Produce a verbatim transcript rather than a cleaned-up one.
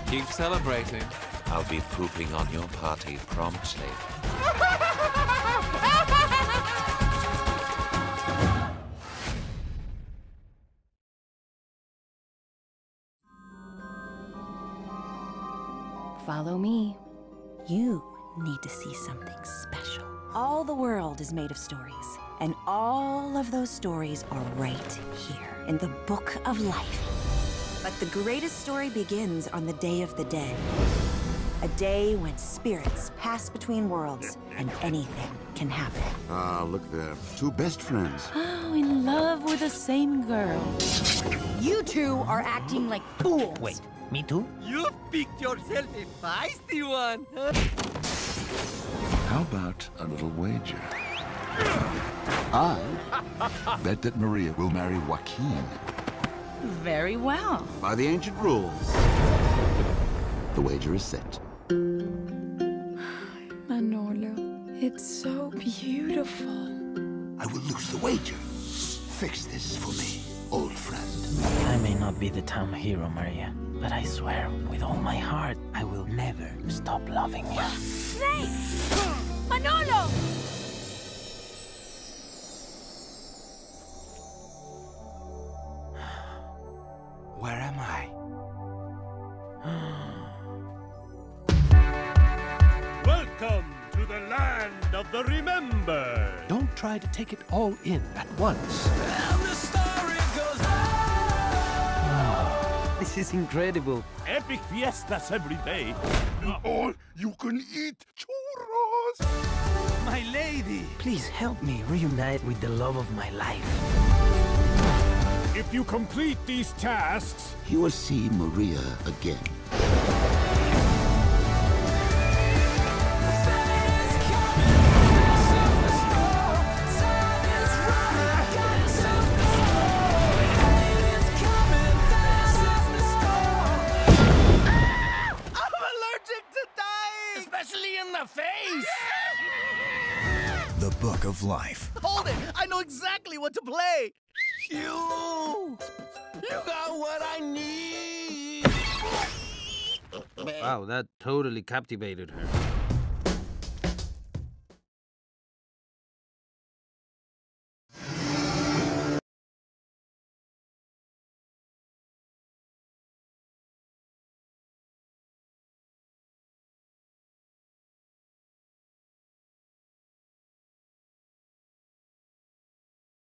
Keep celebrating. I'll be pooping on your party promptly. Follow me. You need to see something special. All the world is made of stories, and all of those stories are right here in the Book of Life. But the greatest story begins on the Day of the Dead. A day when spirits pass between worlds and anything can happen. Ah, look there. Two best friends. Oh, in love with the same girl. You two are acting like fools. Wait, me too? You picked yourself a feisty one. How about a little wager? I bet that Maria will marry Joaquin. Very well. By the ancient rules. The wager is set. Manolo, it's so beautiful. I will lose the wager. Fix this for me, old friend. I may not be the town hero, Maria, but I swear, with all my heart, I will never stop loving you. Snake! Manolo! Where am I? Welcome to the land of the remembered. Don't try to take it all in at once. And the story goes on. This is incredible. Epic fiestas every day. All you can eat churros. My lady. Please help me reunite with the love of my life. If you complete these tasks, You will see Maria again. Especially in the face! The Book of Life. Hold it! I know exactly what to play! You! You got what I need! Wow, that totally captivated her.